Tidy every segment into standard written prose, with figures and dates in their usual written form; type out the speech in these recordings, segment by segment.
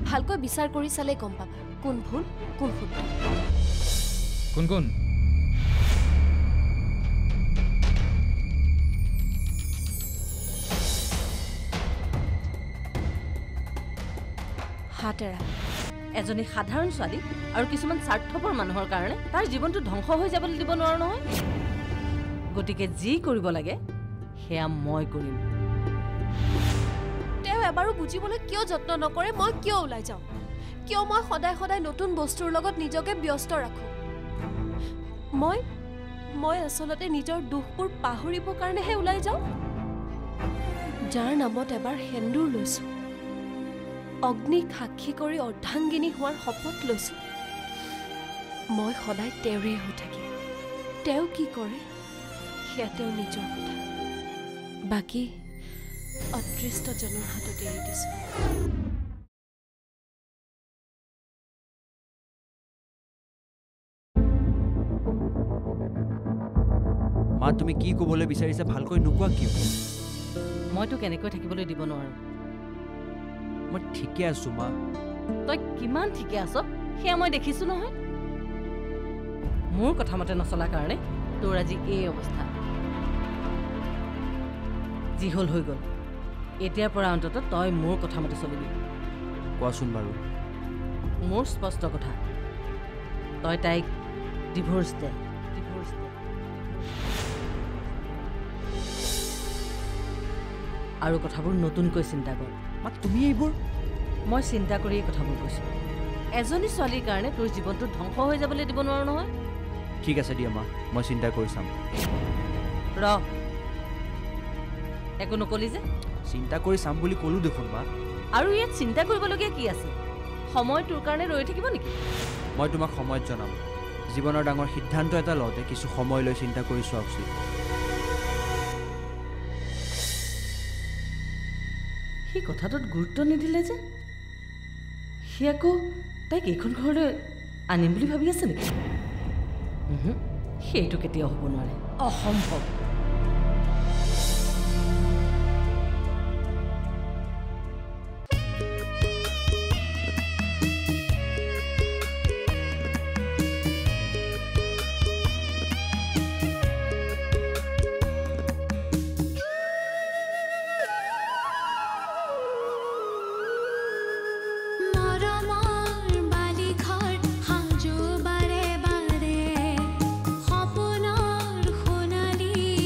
ভালকৈ বিচাৰ কৰি চালে গম পাবা কোন ভুল কোন শুদ্ধ কোন কোন হাতেৰা এজনী সাধাৰণ ছোৱালী আৰু কিছুমান স্বাৰ্থপৰ মানুহৰ কাৰণে তাৰ জীৱনটো ধ্বংস হৈ যাবলৈ দিব নোৱাৰো নহয় গতিকে যি কৰিব লাগে সেয়া মই কৰিম তেওঁ এবাৰো বুজিবলৈ কিয় যত্ন নকৰে মই কিয় ওলাই যাওঁ কিয় মই সদায় সদায় নতুন বস্তুৰ লগত নিজকে ব্যস্ত ৰাখোঁ মই আচলতে নিজৰ দুখবোৰ পাহৰিবৰ কাৰণেহে ওলাই যাওঁ যাৰ নামত এবাৰ সেন্দুৰ লৈছোঁ অগ্নিক সাক্ষী কৰি অৰ্ধাংগিনী হোৱাৰ শপত লৈছোঁ মই সদায় তেওঁৰে হৈ থাকিম তেওঁ কি কৰে সেয়া তেওঁৰ নিজৰ কথা বাকী অদৃষ্টজনৰ হাতত এৰি দিছোঁ মা তুমি কি ক'বলৈ বিচাৰিছা ভালকৈ নোকোৱা কিয় মইতো কেনেকৈ থাকিবলৈ দিব নোৱাৰো মই ঠিকে আছো মা তই কিমান ঠিকে আছ সেয়া মই দেখিছো নহয় মোৰ কথা মতে নচলাৰ কাৰণে তোৰ আজি এই অৱস্থা যি হ'ল হৈ গ'ল এতিয়াৰ পৰা অন্ততঃ তই মোৰ কথা মতে চলিবি কোৱাচোন বাৰু মোৰ স্পষ্ট কথা তই তাইক ডিভোৰ্চ দে আৰু কথাবোৰ নতুনকৈ চিন্তা কৰ মা তুমি এইবোৰ মই চিন্তা কৰি এই কথাবোৰ কৈছোঁ এজনী ছোৱালীৰ কাৰণে তোৰ জীৱনটো ধ্বংস হৈ যাবলৈ দিব নোৱাৰো নহয় ঠিক আছে দিয়া মা মই চিন্তা কৰি চাম ৰ একো নকলি যে চিন্তা কৰি চাম বুলি ক'লো দেখোন মা আৰু ইয়াত চিন্তা কৰিবলগীয়া কি আছে সময় তোৰ কাৰণে ৰৈ থাকিব নেকি মই তোমাক সময়ত জনাম জীৱনৰ ডাঙৰ সিদ্ধান্ত এটা লওঁতে কিছু সময় লৈ চিন্তা কৰি চোৱা উচিত সেই কথাটোত গুৰুত্ব নিদিলে যে সি আকৌ তাইক এইখন ঘৰলৈ আনিম বুলি ভাবি আছে নেকি সেইটো কেতিয়াও হ'ব নোৱাৰে অসম্ভৱ হাজো বাৰে বাৰে সপোনৰ সোণালী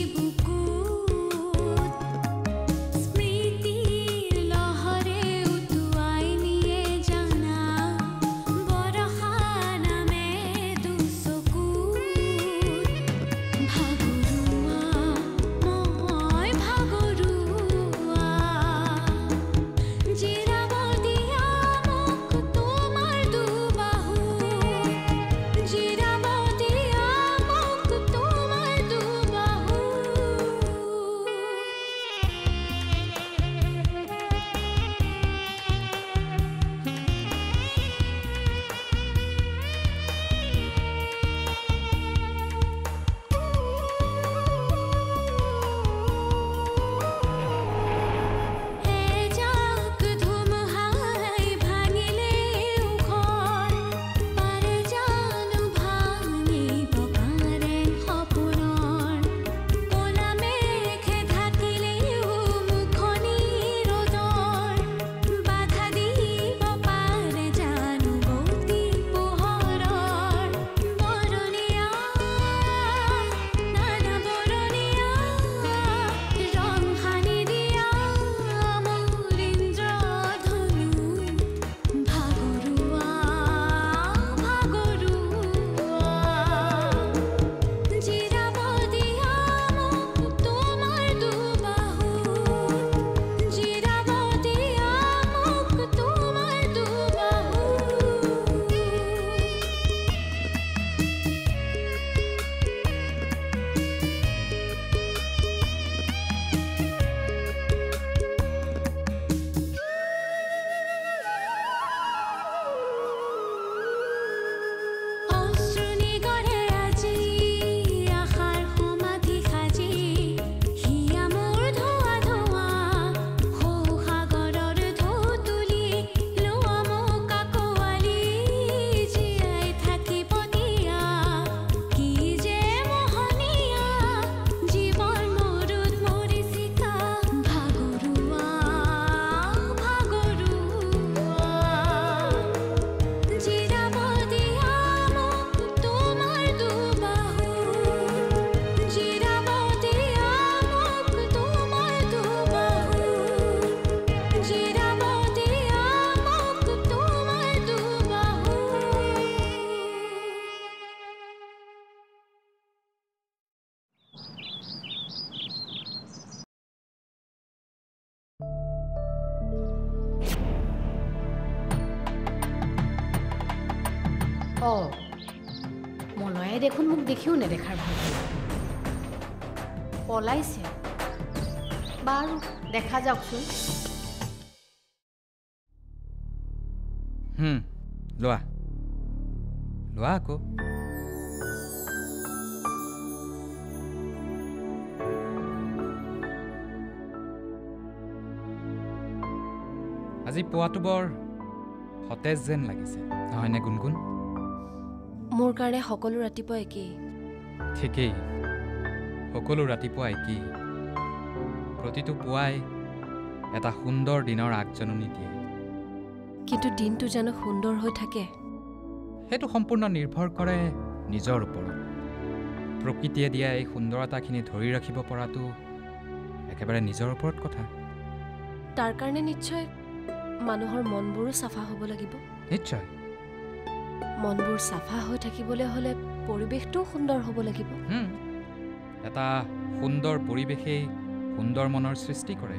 অঁ মলয়ে দেখোন মোক দেখিও নেদেখাৰ ভাল পলাইছে বাৰু দেখা যাওকচোন লোৱা লোৱা আকৌ আজি পোৱাটো বৰ সতেজ যেন লাগিছে নহয়নে গুণগুণ মোৰ কাৰণে সকলো ৰাতিপুৱা একেই ঠিকেই সকলো ৰাতিপুৱা একেই প্ৰতিটো পুৱাই এটা সুন্দৰ দিনৰ আগজননী দিয়ে কিন্তু দিনটো জানো সুন্দৰ হৈ থাকে সেইটো সম্পূৰ্ণ নিৰ্ভৰ কৰে নিজৰ ওপৰত প্ৰকৃতিয়ে দিয়া এই সুন্দৰতাখিনি ধৰি ৰাখিব পৰাটো একেবাৰে নিজৰ ওপৰত কথা তাৰ কাৰণে নিশ্চয় মানুহৰ মনবোৰো চাফা হ'ব লাগিব নিশ্চয় মনবোৰ চাফা হৈ থাকিবলৈ হ'লে পৰিৱেশটোও সুন্দৰ হ'ব লাগিব এটা সুন্দৰ পৰিৱেশেই সুন্দৰ মনৰ সৃষ্টি কৰে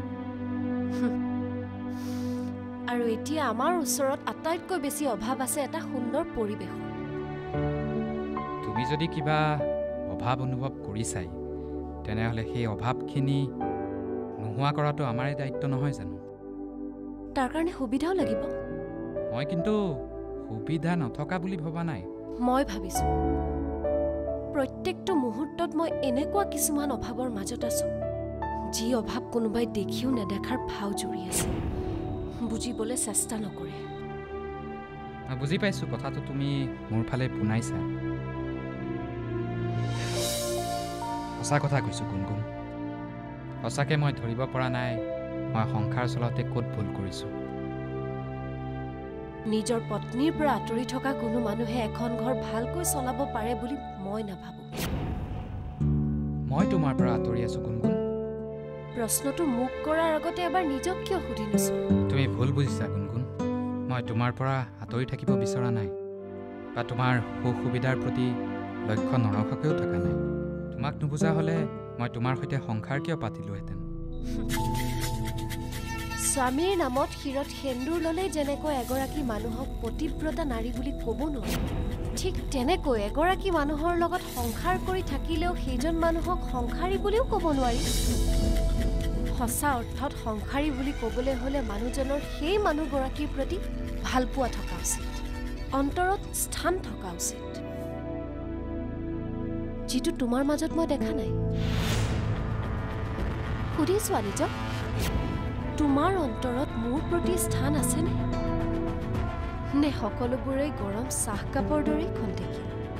আৰু এতিয়া আমাৰ ওচৰত আটাইতকৈ বেছি অভাৱ আছে এটা সুন্দৰ পৰিৱেশৰ তুমি যদি কিবা অভাৱ অনুভৱ কৰিছাই তেনেহ'লে সেই অভাৱখিনি নোহোৱা কৰাটো আমাৰেই দায়িত্ব নহয় জানো তাৰ কাৰণে সুবিধাও লাগিব মই কিন্তু সুবিধা নথকা বুলি ভবা নাই মই ভাবিছোঁ প্ৰত্যেকটো মুহূৰ্তত মই এনেকুৱা কিছুমান অভাৱৰ মাজত আছোঁ যি অভাৱ কোনোবাই দেখিও নেদেখাৰ ভাও জুৰি আছে বুজিবলৈ চেষ্টা নকৰে মই বুজি পাইছোঁ কথাটো তুমি মোৰ ফালে পোনাইছা সঁচা কথা কৈছোঁ গুণগুণ সঁচাকৈ মই ধৰিব পৰা নাই মই সংসাৰ চলাওঁতে ক'ত ভুল কৰিছোঁ নিজৰ পত্নীৰ পৰা আঁতৰি থকা কোনো মানুহে এখন ঘৰ ভালকৈ চলাব পাৰে বুলি মই নাভাবোঁ মই তোমাৰ পৰা আঁতৰি আছোঁ গুণগুণ প্ৰশ্নটো মোক কৰাৰ আগতে এবাৰ নিজক কিয় সুধি লৈছোঁ তুমি ভুল বুজিছা গুণগুণ মই তোমাৰ পৰা আঁতৰি থাকিব বিচৰা নাই বা তোমাৰ সুখ সুবিধাৰ প্ৰতি লক্ষ্য নৰখাকৈও থকা নাই তোমাক নুবুজা হ'লে মই তোমাৰ সৈতে সংসাৰ কিয় পাতিলোহেঁতেন স্বামীৰ নামত শিৰত সেন্দুৰ ল'লেই যেনেকৈ এগৰাকী মানুহক পতিব্ৰতা নাৰী বুলি ক'ব নোৱাৰে ঠিক তেনেকৈ এগৰাকী মানুহৰ লগত সংসাৰ কৰি থাকিলেও সেইজন মানুহক সংসাৰী বুলিও ক'ব নোৱাৰি সঁচা অৰ্থত সংসাৰী বুলি ক'বলৈ হ'লে মানুহজনৰ সেই মানুহগৰাকীৰ প্ৰতি ভালপোৱা থকা উচিত অন্তৰত স্থান থকা উচিত যিটো তোমাৰ মাজত মই দেখা নাই সুধি চোৱা নিজক তোমাৰ অন্তৰত মোৰ প্ৰতি স্থান আছেনে নে সকলোবোৰেই গৰম চাহকাপৰ দৰেই খন্তেকীয়া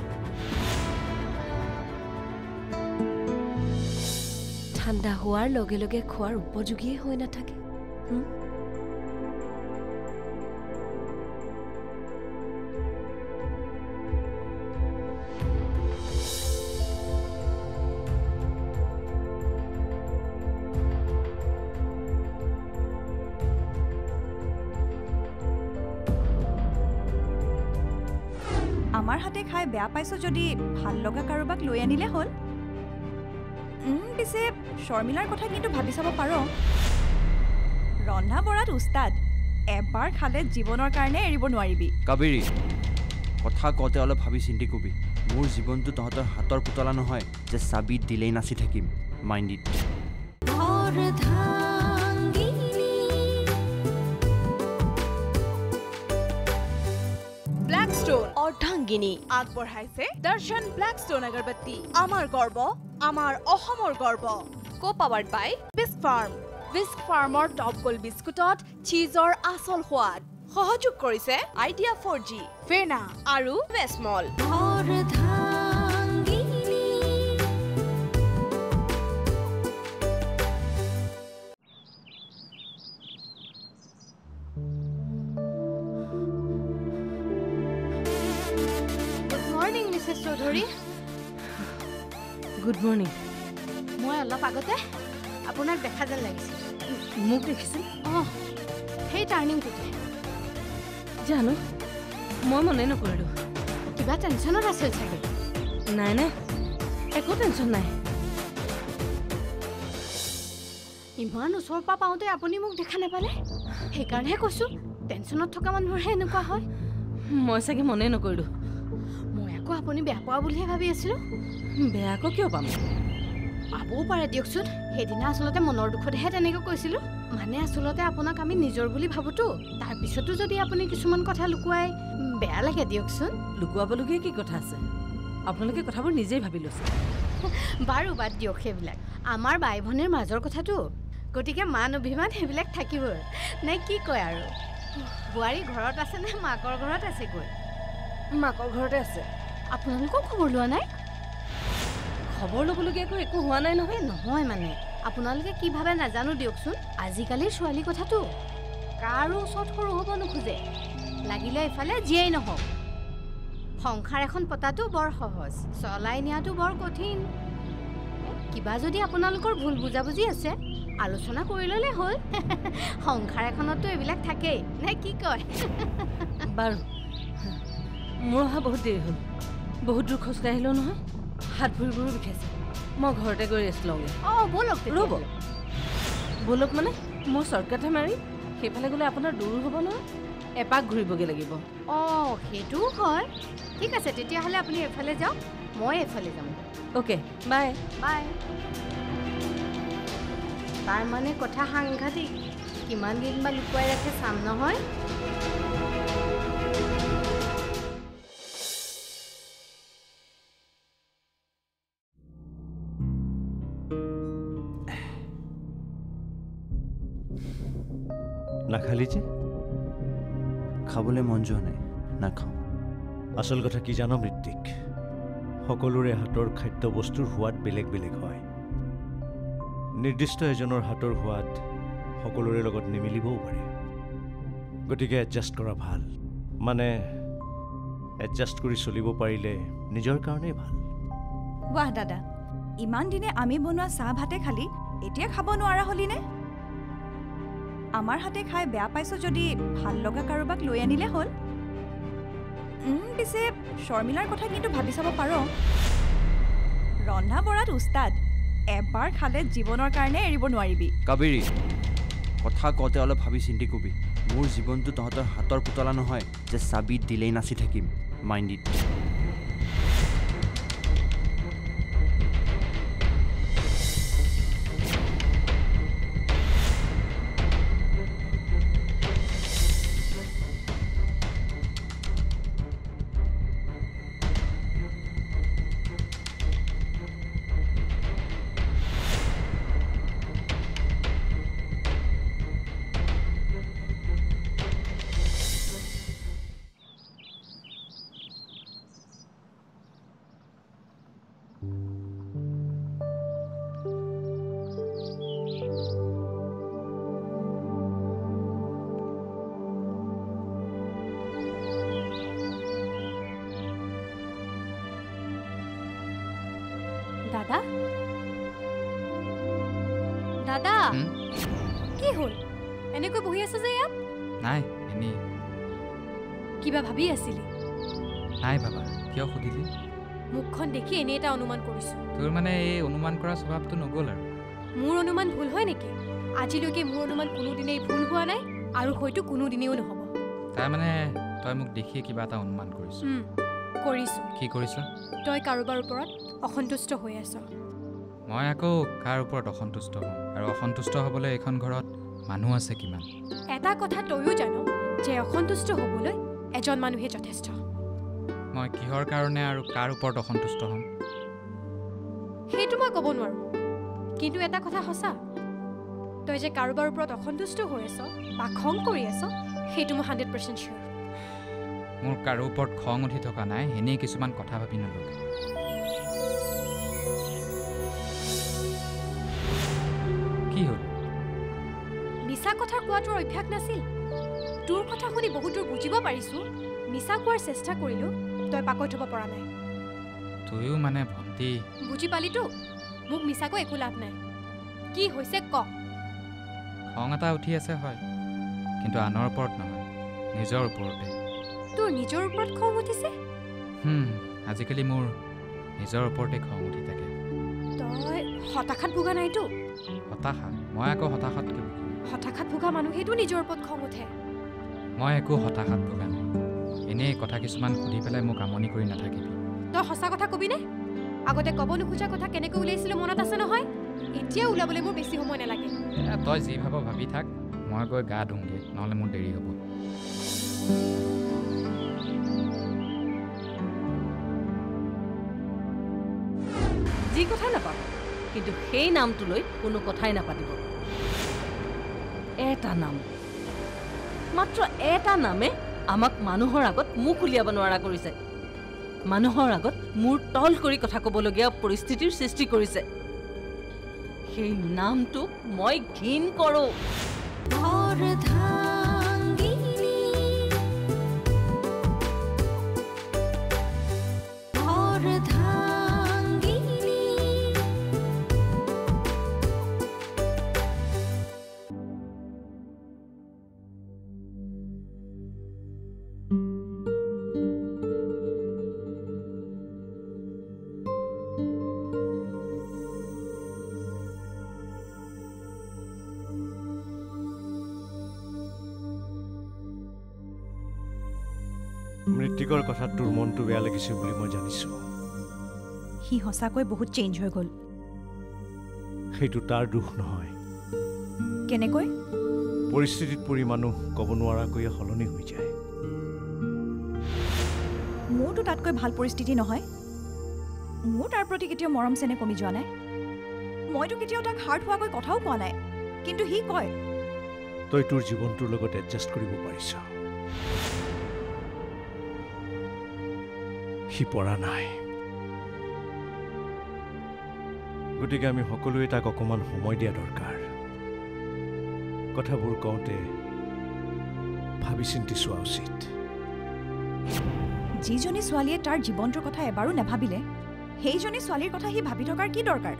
ঠাণ্ডা হোৱাৰ লগে লগে খোৱাৰ উপযোগীয়ে হৈ নাথাকে আমাৰ হাতে খাই বেয়া পাইছো যদি ভাল লগা কাৰোবাক লৈ আনিলে হ'ল পিছে শৰ্মিলাৰ কথা কিন্তু ভাবি চাব পাৰো ৰন্ধা বঢ়াত উস্তাদ এবাৰ খালে জীৱনৰ কাৰণে এৰিব নোৱাৰিবি কাবেৰী কথা কওঁতে অলপ ভাবি চিন্তি কবি মোৰ জীৱনটো তহঁতৰ হাতৰ পুতলা নহয় যে চাবি দিলেই নাচি থাকিম মাইণ্ড ইট অৰ্ধাংগিনী আগবঢ়াইছে দৰ্শন ব্লেকষ্টোন আগৰবত্তি আমাৰ গৰ্ব আমাৰ অসমৰ গৰ্ব কো পাৱাৰ্ড বাই বিস্ক ফাৰ্মৰ টপ গোল্ড বিস্কুটত চীজৰ আচল সোৱাদ সহযোগ কৰিছে আইডিয়া 4G ফেনা আৰু বেছমল চৌধুৰী গুড মৰ্ণিং মই অলপ আগতে আপোনাক দেখা যেন লাগিছিল মোক দেখিছিল অঁ সেই টাৰ্ণিংটোতে জানো মই মনে নকৰিলোঁ কিবা টেনশ্যনত আছিল চাগে নাই নাই একো টেনশ্যন নাই ইমান ওচৰৰ পৰা পাওঁতে আপুনি মোক দেখা নাপালে সেইকাৰণেহে কৈছোঁ টেনশ্যনত থকা মানুহৰহে এনেকুৱা হয় মই চাগে মনে নকৰিলোঁ আকৌ আপুনি বেয়া পোৱা বুলিহে ভাবি আছিলোঁ। বেয়া আকৌ কিয় পাম? পাবও পাৰে দিয়কচোন। সেইদিনা আচলতে মনৰ দুখতহে তেনেকৈ কৈছিলোঁ। মানে আচলতে আপোনাক আমি নিজৰ বুলি ভাবোতো। তাৰপিছতো যদি আপুনি কিছুমান কথা লুকুৱাই বেয়া লাগে দিয়কচোন। লুকুৱাবলগীয়া কি কথা আছে? আপোনালোকে কথাবোৰ নিজেই ভাবি লৈছে। বাৰু বাদ দিয়ক সেইবিলাক। আমাৰ বাই ভনীৰ মাজৰ কথাটো, গতিকে মান অভিমান সেইবিলাক থাকিবই। নে কি কয় আৰু? বোৱাৰী ঘৰত আছে নে মাকৰ ঘৰত আছেগৈ? মাকৰ ঘৰতে আছে। আপোনালোকৰ খবৰ লোৱা নাই? খবৰ ল'বলগীয়াকৈ একো হোৱা নাই নহয়। নহয় মানে আপোনালোকে কি ভাবে নাজানো দিয়কচোন। আজিকালিৰ ছোৱালী কথাটো কাৰো ওচৰত সৰু হ'ব নোখোজে, লাগিলে এফালে যিয়েই নহওক। সংসাৰ এখন পতাটো বৰ সহজ, চলাই নিয়াটো বৰ কঠিন। কিবা যদি আপোনালোকৰ ভুল বুজাবুজি আছে আলোচনা কৰি ল'লে হ'ল। সংসাৰ এখনততো এইবিলাক থাকেই, নে কি কয়? বাৰু, মোৰ অহা বহুত দেৰি হ'ল। বহুত দূৰ খোজকাঢ়িলোঁ নহয়, হাত ভৰিবোৰো বিষাইছে। মই ঘৰতে গৈ ৰেষ্ট লওঁগৈ। ব'লক ৰ'ব, ব'লক মানে মোৰ শ্বৰ্টকাটহে মাৰি সেইফালে গ'লে আপোনাৰ দূৰো হ'ব নহয়, এপাক ঘূৰিবগৈ লাগিব। সেইটোও হয়। ঠিক আছে, তেতিয়াহ'লে আপুনি এফালে যাওক, মই এফালে যাম। Okay, bye bye. তাৰমানে কথা সাংঘাতিক। কিমান দিন বা লুকুৱাই ৰাখে চাম নহয়। নাখালি যে? খাবলৈ মন যোৱা নাই, নাখাওঁ। আচল কথা কি জানো মৃত্তিক, সকলোৰে হাতৰ খাদ্যবস্তুৰ সোৱাদ বেলেগ বেলেগ হয়। নিৰ্দিষ্ট এজনৰ হাতৰ সোৱাদ সকলোৰে লগত নিমিলিবও পাৰে। গতিকে এডজাষ্ট কৰা ভাল। মানে এডজাষ্ট কৰি চলিব পাৰিলে নিজৰ কাৰণেই ভাল। বাহ দাদা, ইমান দিনে আমি বনোৱা চাহ ভাতে খালি, এতিয়া খাব নোৱাৰা হলিনে? আমাৰ হাতে খাই বেয়া পাইছো যদি ভাল লগা কাৰোবাক লৈ আনিলে হ'ল। পিছে শৰ্মিলাৰ কথা কিন্তু ভাবি চাব পাৰ। ৰন্ধা বঢ়াত উস্তাদ, এবাৰ খালে জীৱনৰ কাৰণে এৰিব নোৱাৰিবি। কাবেৰী, কথা কওঁতে অলপ ভাবি চিন্তি কবি। মোৰ জীৱনটো তহঁতৰ হাতৰ পুতলা নহয় যে চাবি দিলেই নাচি থাকিম। Mind it. দাদা, দাদা, কি হ'ল? এনেকৈ বহি আছো যে ইয়াত? নাই, এনেই। কিবা ভাবি আছিলি? নাই বাবা, কিয় সুধিলি? মুখখন দেখি এনেই এটা অনুমান কৰিছো। তোৰ মানে এই অনুমান কৰা স্বভাৱটো নগ'ল আৰু। মোৰ অনুমান ভুল হয় নেকি? আজিলৈকে মোৰ অনুমান কোনোদিনেই ভুল হোৱা নাই আৰু হয়তো কোনোদিনেও নহ'ব। তাৰমানে তই মোক দেখি কিবা এটা অনুমান কৰিছ। কৰিছো। কি কৰিছ? তই কাৰোবাৰ ওপৰত অসন্তুষ্ট হৈ আছ। মই আকৌ কাৰ ওপৰত অসন্তুষ্ট হওঁ? আৰু অসন্তুষ্ট হ'বলৈ এইখন ঘৰত মানুহ আছে কিমান? এটা কথা তয়ো জানো যে অসন্তুষ্ট হ'বলৈ এজন মানুহে যথেষ্ট। মই কিহৰ কাৰণে আৰু কাৰ ওপৰত অসন্তুষ্ট হ'ম? সেইটো মই ক'ব নোৱাৰো, কিন্তু এটা কথা সঁচা, তই যে কাৰোবাৰ ওপৰত অসন্তুষ্ট হৈ আছ বা খং কৰি আছ, সেইটো মই 100% চিয়'ৰ। মোৰ কাৰো ওপৰত খং উঠি থকা নাই, এনেই কিছুমান কথা ভাবি নল'লো। কি হ'ল? মিছা কথা কোৱাটোৰ অভ্যাস নাছিল। তোৰ কথা শুনি বহুত দূৰ বুজিব পাৰিছো, মিছা কোৱাৰ চেষ্টা কৰিলো তই পাকৈত হ'ব পৰা নাই। তয়ো মানে ভণ্টি। বুজি পালিতো, মোক মিছাকৈ একো লাভ নাই। কি হৈছে ক? খং এটা উঠি আছে হয়, কিন্তু আনৰ ওপৰত নহয়, নিজৰ ওপৰতে। তোৰ নিজৰ ওপৰত খং উঠিছে? আজিকালি মোৰ নিজৰ ওপৰতে খং উঠি থাকে। তই হতাশাত ভোগা নাইতো? হতাশা? মই আকৌ হতাশাত কি? হতাশাত ভোগা মানুহেতো নিজৰ ওপৰত খং উঠে। মই একো হতাশাত ভোগা নাই। এনেই কথা কিছুমান সুধি পেলাই মোক আমনি কৰি নাথাকিবি। তই সঁচা কথা কবিনে আগতে ক'ব নোখোজা কথা কেনেকৈ উলিয়াইছিলো মনত আছে নহয় এতিয়া ওলাবলৈ মোৰ বেছি সময় নালাগে তই যি ভাব ভাবি থাক মই গৈ গা ধুংগে নহ'লে মোৰ দেৰি হ'ব যি কথাই নাপাব কিন্তু সেই নামটো লৈ কোনো কথাই নাপাতিব এটা নাম মাত্ৰ এটা নামে আমাক মানুহৰ আগত মুখ উলিয়াব নোৱাৰা কৰিছে মানুহৰ আগত মূৰ তল কৰি কথা ক'বলগীয়া পৰিস্থিতিৰ সৃষ্টি কৰিছে সেই নামটোক মই ঘিণ কৰোঁ মৃত্যুকৰ কথাত তোৰ মনটো বেয়া লাগিছে বুলি মই জানিছোঁ সি সঁচাকৈ বহুত চেঞ্জ হৈ গ'ল সেইটো তাৰ দুখ নহয় কেনেকৈ পৰিস্থিতিত পৰি মানুহ ক'ব নোৱাৰাকৈয়ে সলনি হৈ যায় মোৰতো তাতকৈ ভাল পৰিস্থিতি নহয় মোৰ তাৰ প্ৰতি কেতিয়াও মৰম চেনে কমি যোৱা নাই মইতো কেতিয়াও তাক হাৰ্ট হোৱাকৈ কথাও কোৱা নাই কিন্তু সি কয় তই তোৰ জীৱনটোৰ লগত এডজাষ্ট কৰিব পাৰিছ সি পৰা নাই গতিকে আমি সকলোৱে তাক অকণমান সময় দিয়া দৰকাৰ কথাবোৰ কওঁতে ভাবি চিন্তি চোৱা উচিত যিজনী ছোৱালীয়ে তাৰ জীৱনটোৰ কথা এবাৰো নাভাবিলে সেইজনী ছোৱালীৰ কথা সি ভাবি থকাৰ কি দৰকাৰ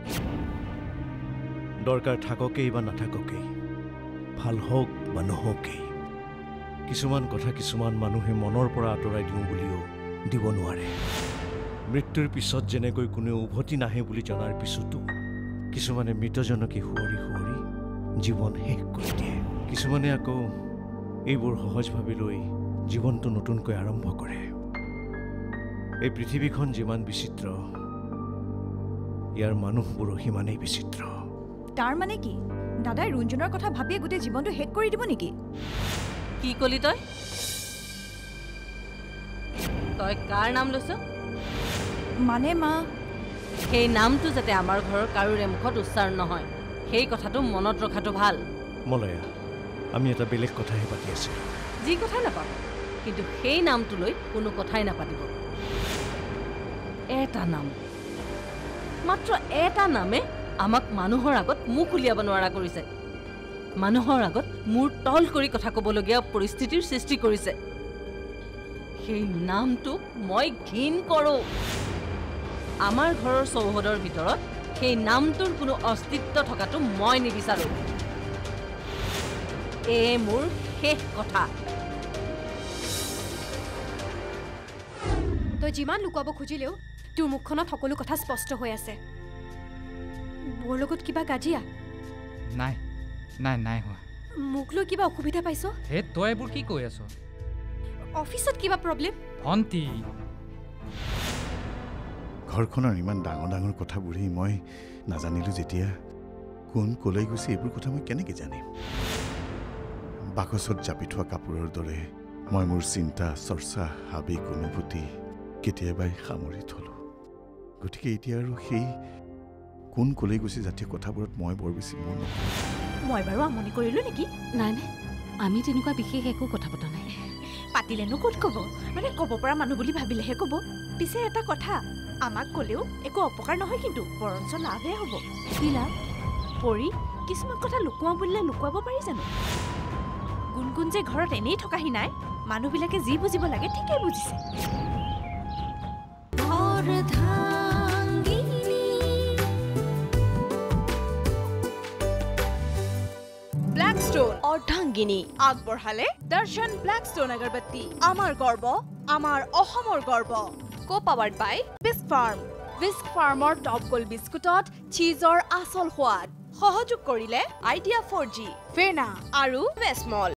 দৰকাৰ থাককেই বা নাথাককেই ভাল হওক বা নহওকেই কিছুমান কথা কিছুমান মানুহে মনৰ পৰা আঁতৰাই দিওঁ বুলিও দিব নোৱাৰে মৃত্যুৰ পিছত যেনেকৈ কোনেও উভতি নাহে বুলি জনাৰ পিছতো কিছুমানে মৃতজনকে সুঁৱৰি সুঁৱৰি জীৱন শেষ কৰি দিয়ে কিছুমানে আকৌ এইবোৰ সহজভাৱে লৈ জীৱনটো নতুনকৈ আৰম্ভ কৰে এই পৃথিৱীখন যিমান বিচিত্ৰ ইয়াৰ মানুহবোৰো সিমানেই বিচিত্ৰ তাৰ মানে কি দাদাই ৰুঞ্জনৰ কথা ভাবিয়ে গোটেই জীৱনটো শেষ কৰি দিব নেকি কি কলি তই তই কাৰ নাম লৈছ মানে মা সেই নামটো যাতে আমাৰ ঘৰৰ কাৰোৰে মুখত উচ্চাৰণ নহয় সেই কথাটো মনত ৰখাটো ভাল মলয়া আমি এটা বেলেগ কথাহে পাতি আছোঁ যি কথা নাপাব কিন্তু সেই নামটো লৈ কোনো কথাই নাপাতিব এটা নাম মাত্ৰ এটা নামে আমাক মানুহৰ আগত মুখ উলিয়াব নোৱাৰা কৰিছে মানুহৰ আগত মূৰ তল কৰি কথা ক'বলগীয়া পৰিস্থিতিৰ সৃষ্টি কৰিছে সেই নামটোক মই ঘিণ কৰোঁ আমাৰ ঘৰৰ চৌহদৰ ভিতৰত সেই নামটোৰ কোনো অস্তিত্ব থকাটো মই নিবিচাৰোঁ এয়ে মোৰ শেষ কথা তই যিমান লুকুৱাব খুজিলেও তোৰ মুখখনত সকলো কথা স্পষ্ট হৈ আছে মোৰ লগত কিবা কাজিয়া নাই নাই নাই হোৱা মোক লৈ কিবা অসুবিধা পাইছ হে তই এইবোৰ কি কৈ আছ অফিচত কিবা প্ৰব্লেম ভণ্টি ঘৰখনৰ ইমান ডাঙৰ ডাঙৰ কথাবোৰেই মই নাজানিলোঁ যেতিয়া কোন কলৈ গৈছে এইবোৰ কথা মই কেনেকৈ জানিম বাকচত জাপি থোৱা কাপোৰৰ দৰে মই মোৰ চিন্তা চৰ্চা আবেগ অনুভূতি কেতিয়াবাই সামৰি থলোঁ গতিকে এতিয়া আৰু সেই কোন কলৈ গৈছে জাতীয় কথাবোৰত মই বৰ বেছি মন নকৰোঁ মই বাৰু আমনি কৰিলোঁ নেকি নাই নাই আমি তেনেকুৱা বিশেষ একো কথা পতা নাই পাতিলেনো ক'ত ক'ব মানে ক'ব পৰা মানুহ বুলি ভাবিলেহে ক'ব পিছে এটা কথা আমাক ক'লেও একো অপকাৰ নহয় কিন্তু বৰঞ্চ লাভহে হ'ব কি লাভ পৰি কিছুমান কথা লুকুৱাওঁ বুলিলে লুকুৱাব পাৰি জানো গুণগুণ যে ঘৰত এনেই থকাহি নাই মানুহবিলাকে যি বুজিব লাগে ঠিকেই বুজিছে ব্লেকষ্টোন অৰ্ধাংগিনী আগবঢ়ালে দৰ্শন ব্লেকষ্টোন আগৰবত্তি আমাৰ গৰ্ব আমাৰ অসমৰ গৰ্ব Co-powered by Bisk Farm Bisk ফাৰ্মৰ টপ গোল্ড বিস্কুটত চীজৰ আচল সোৱাদ সহযোগ কৰিলে আইডিয়া 4G ফেনা আৰু Westmall.